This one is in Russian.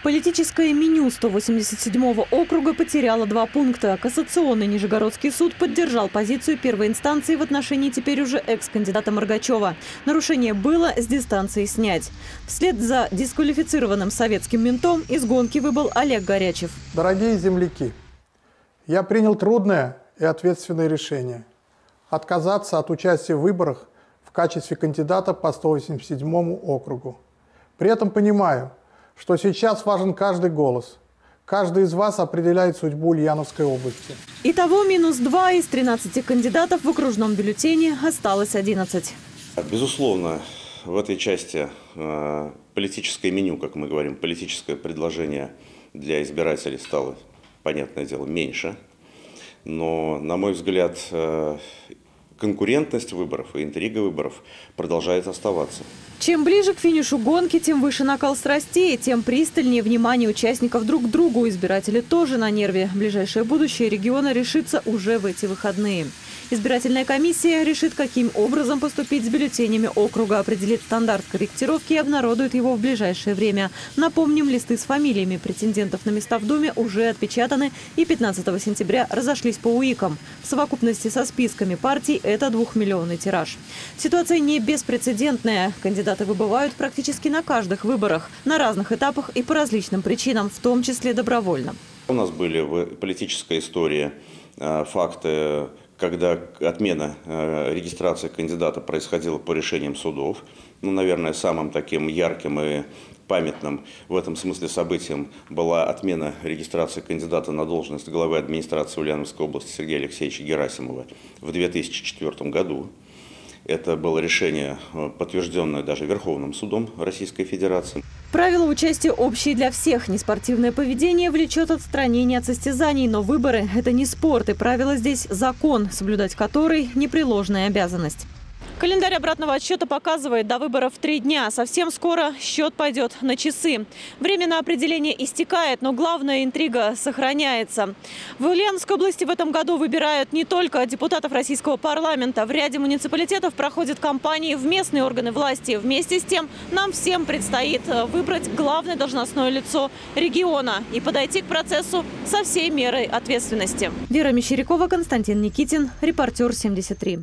Политическое меню 187-го округа потеряло 2 пункта. Кассационный Нижегородский суд поддержал позицию первой инстанции в отношении теперь уже экс-кандидата Моргачева. Нарушение было, с дистанции снять. Вслед за дисквалифицированным советским ментом из гонки выбыл Олег Горячев. Дорогие земляки, я принял трудное и ответственное решение – отказаться от участия в выборах в качестве кандидата по 187-му округу. При этом понимаю, что сейчас важен каждый голос. Каждый из вас определяет судьбу Ульяновской области. Итого -2 из 13 кандидатов в окружном бюллетене осталось 11. Безусловно, в этой части политическое меню, как мы говорим, политическое предложение для избирателей стало, понятное дело, меньше. Но, на мой взгляд, конкурентность выборов и интрига выборов продолжает оставаться. Чем ближе к финишу гонки, тем выше накал страстей, тем пристальнее внимание участников друг к другу. Избиратели тоже на нерве. Ближайшее будущее региона решится уже в эти выходные. Избирательная комиссия решит, каким образом поступить с бюллетенями округа, определит стандарт корректировки и обнародует его в ближайшее время. Напомним, листы с фамилиями претендентов на места в Думе уже отпечатаны и 15 сентября разошлись по УИКам. В совокупности со списками партий это 2-миллионный тираж. Ситуация не беспрецедентная. Кандидаты выбывают практически на каждых выборах, на разных этапах и по различным причинам, в том числе добровольно. У нас были в политической истории факты, когда отмена регистрации кандидата происходила по решениям судов. Наверное, самым таким ярким и памятным в этом смысле событием была отмена регистрации кандидата на должность главы администрации Ульяновской области Сергея Алексеевича Герасимова в 2004 году. Это было решение, подтвержденное даже Верховным судом Российской Федерации. Правила участия общие для всех. Неспортивное поведение влечет отстранение от состязаний. Но выборы – это не спорт, и правила здесь – закон, соблюдать который – непреложная обязанность. Календарь обратного отсчета показывает, до выборов 3 дня. Совсем скоро счет пойдет на часы. Время на определение истекает, но главная интрига сохраняется. В Ульяновской области в этом году выбирают не только депутатов российского парламента. В ряде муниципалитетов проходят кампании в местные органы власти. Вместе с тем нам всем предстоит выбрать главное должностное лицо региона и подойти к процессу со всей мерой ответственности. Вера Мещерякова, Константин Никитин, Репортер 73.